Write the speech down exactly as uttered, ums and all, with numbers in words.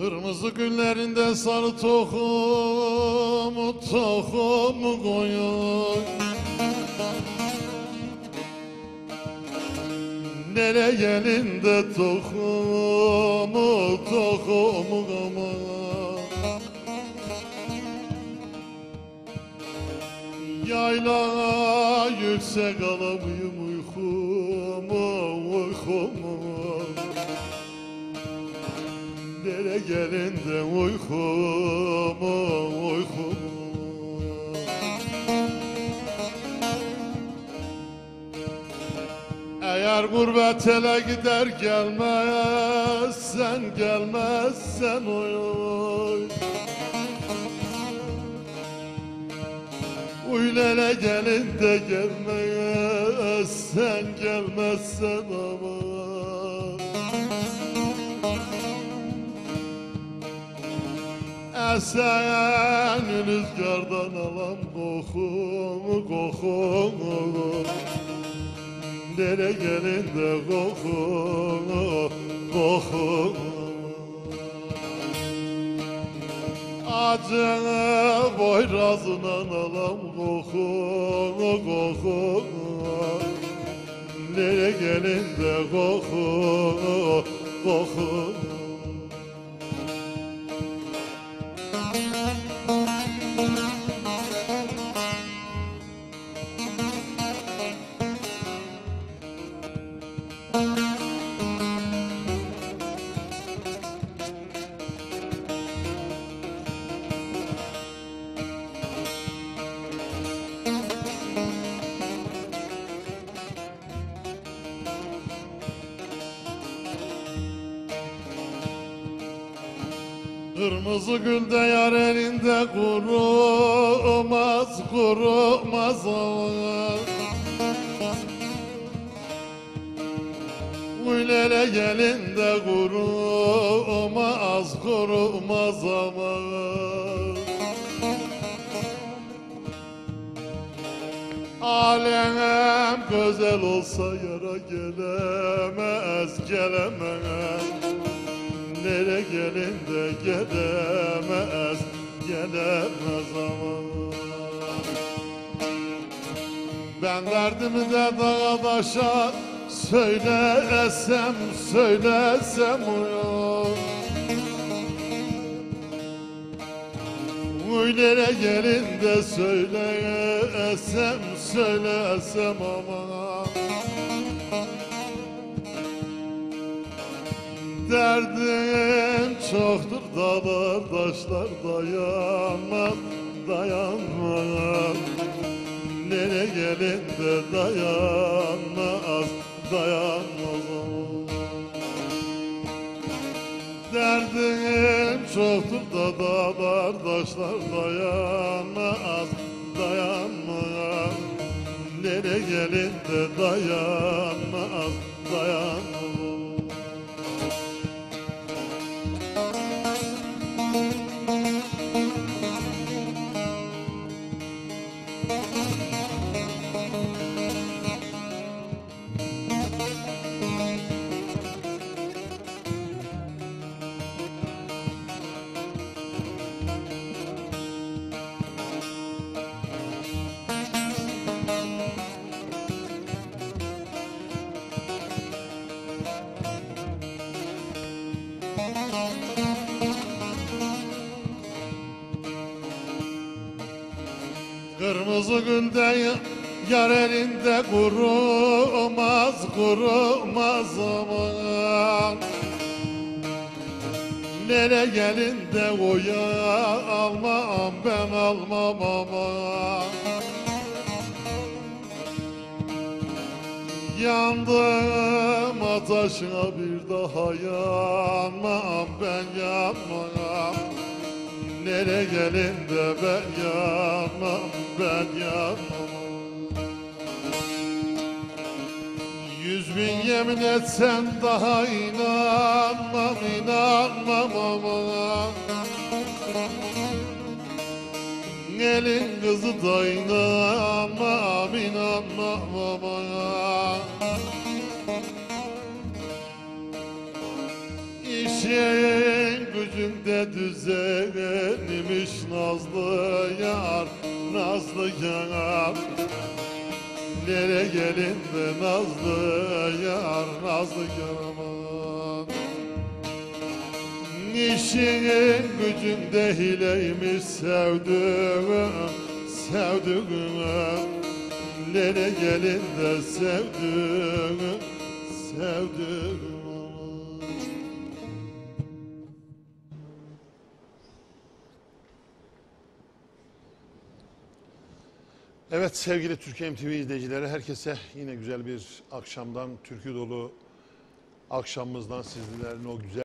Kırmızı güllerinde sarı tohumu tohumu koyun. Nere elinde tohumu tohumu aman. Yayla yüksek alamıyım uykumu uykumu. Nere gelinde uykumu uykumu. Eğer gurbet ele gider gelmezsen gelmezsen oy oy. Uylele gelinde gelmezsen gelmezsen aman. Esen rüzgardan alam kokumu kokumu. Nere gelinde kokumu kokumu. Acını boyrazından alam kokumu kokumu. Nere gelinde kokumu kokumu. Kırmızı gülde yar elinde kurumaz kurumaz aman. Uylele gelinde kurumaz kurumaz aman. Alem güzel olsa yara gelemez gelemez. Nere gelinde gelemez, gelemez aman. Ben derdimi de dağa taşa söylesem, söylesem uyan. Uylere gelinde söylesem, söylesem aman. Derdim çoktur dağlar taşlar dayanmam dayanmam. Nere gelinde dayanmaz dayanmaz. Derdim çoktur da dağlar taşlar dayanmaz dayanmam. Nere gelinde dayanmaz dayanmaz. Kırmızı gülde yar elinde kurumaz kurumaz aman. Nere gelinde oya almam ben almam aman. Yandım ateşine bir daha yanmam ben yanmam. Nere gelinde ben yanmam ben yanmam. Yüz bin yemin etsen daha inanmam inanmam ama. Elin kızı da inanmam inanmam ama. İşin gücün gücünde düzenmiş nazlı yar, nazlı yar. Lele gelin de nazlı yar, nazlı yar aman. İşinin gücünde hileymiş sevduğum, sevduğum. Lele gelin de sevduğum, sevduğum. Evet sevgili Türkiye M T V izleyicileri, herkese yine güzel bir akşamdan, türkü dolu akşamımızdan sizlerin o güzel